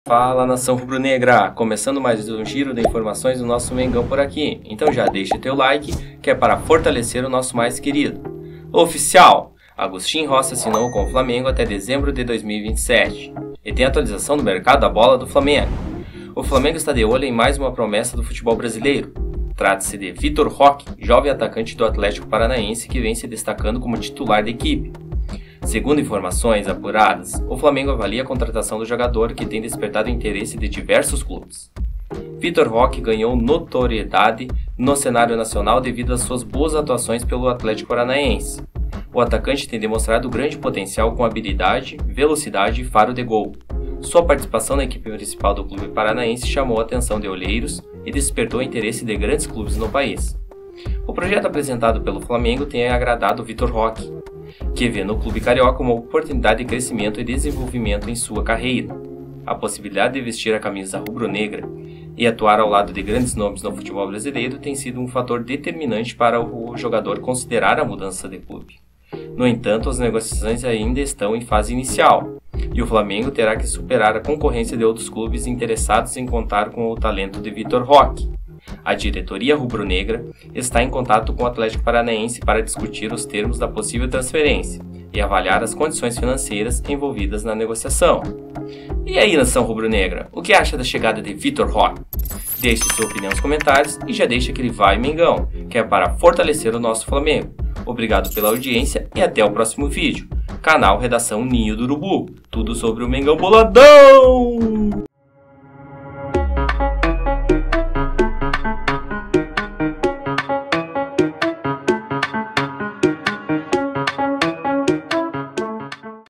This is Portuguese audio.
Fala, nação rubro-negra! Começando mais um giro de informações do nosso Mengão por aqui. Então já deixa teu like, que é para fortalecer o nosso mais querido. Oficial! Agustin Rossi assinou com o Flamengo até dezembro de 2027. E tem atualização do mercado da bola do Flamengo. O Flamengo está de olho em mais uma promessa do futebol brasileiro. Trata-se de Vitor Roque, jovem atacante do Atlético Paranaense que vem se destacando como titular da equipe. Segundo informações apuradas, o Flamengo avalia a contratação do jogador, que tem despertado o interesse de diversos clubes. Vitor Roque ganhou notoriedade no cenário nacional devido às suas boas atuações pelo Atlético Paranaense. O atacante tem demonstrado grande potencial com habilidade, velocidade e faro de gol. Sua participação na equipe principal do clube paranaense chamou a atenção de olheiros e despertou o interesse de grandes clubes no país. O projeto apresentado pelo Flamengo tem agradado Vitor Roque, que vê no clube carioca uma oportunidade de crescimento e desenvolvimento em sua carreira. A possibilidade de vestir a camisa rubro-negra e atuar ao lado de grandes nomes no futebol brasileiro tem sido um fator determinante para o jogador considerar a mudança de clube. No entanto, as negociações ainda estão em fase inicial, e o Flamengo terá que superar a concorrência de outros clubes interessados em contar com o talento de Vitor Roque. A diretoria rubro-negra está em contato com o Atlético Paranaense para discutir os termos da possível transferência e avaliar as condições financeiras envolvidas na negociação. E aí, nação rubro-negra, o que acha da chegada de Vitor Roque? Deixe sua opinião nos comentários e já deixa aquele vai Mengão, que é para fortalecer o nosso Flamengo. Obrigado pela audiência e até o próximo vídeo. Canal Redação Ninho do Urubu, tudo sobre o Mengão Boladão!